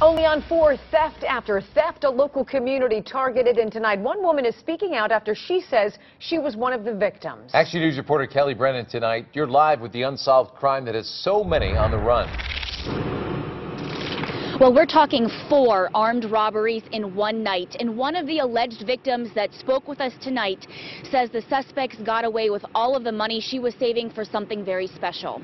Only on 4, theft after theft, a local community targeted, and tonight one woman is speaking out after she says she was one of the victims. Action News reporter Kelly Brennan tonight. You're live with the unsolved crime that has so many on the run. Well, we're talking 4 armed robberies in one night, and one of the alleged victims that spoke with us tonight says the suspects got away with all of the money she was saving for something very special.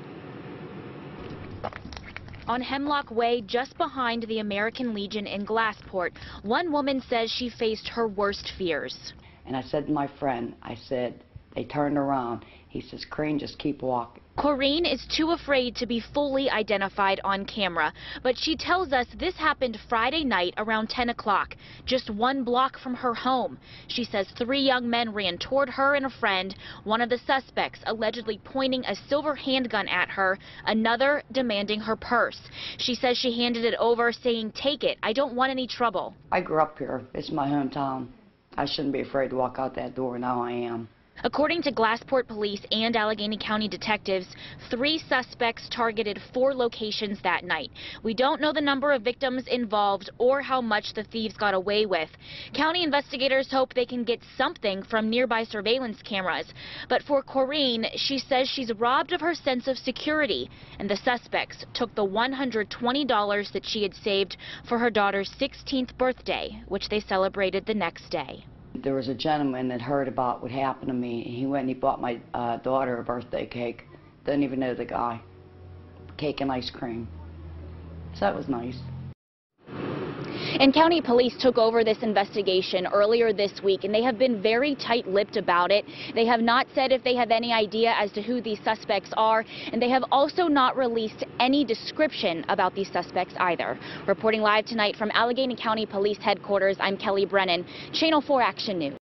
On Hemlock Way, just behind the American Legion in Glassport, one woman says she faced her worst fears. And I said to my friend, I said, they turned around. He says, Crane, just keep walking. Corrine is too afraid to be fully identified on camera, but she tells us this happened Friday night around 10 o'clock, just 1 block from her home. She says 3 young men ran toward her and a friend, one of the suspects allegedly pointing a silver handgun at her, another demanding her purse. She says she handed it over, saying, "Take it, I don't want any trouble." I grew up here. It's my hometown. I shouldn't be afraid to walk out that door. Now I am. According to Glassport police and Allegheny County detectives, 3 suspects targeted 4 locations that night. We don't know the number of victims involved or how much the thieves got away with. County investigators hope they can get something from nearby surveillance cameras. But for Corrine, she says she's robbed of her sense of security, and the suspects took the $120 that she had saved for her daughter's 16th birthday, which they celebrated the next day. There was a gentleman that heard about what happened to me. He went and he bought my daughter a birthday cake. Didn't even know the guy. Cake and ice cream. So that was nice. And county police took over this investigation earlier this week, and they have been very tight-lipped about it. They have not said if they have any idea as to who these suspects are, and they have also not released any description about these suspects either. Reporting live tonight from Allegheny County Police Headquarters, I'm Kelly Brennan, Channel 4 Action News.